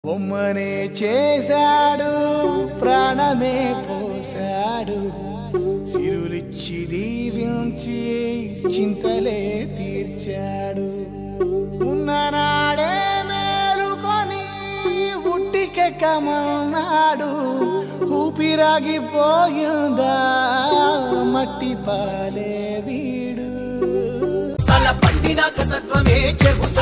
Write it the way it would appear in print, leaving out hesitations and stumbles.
బొమ్మనే చేశాడు ప్రాణమే పోశాడు సిరులిచ్చి దీవించి చింతలే తీర్చాడు ఉన్ననాడే మేలుకొని ఉట్టికెక్కమన్నాడు ఊపిరాగిపోయిందా మట్టి పాలే వీడు తల పండిన కసత్వమే చెబుతా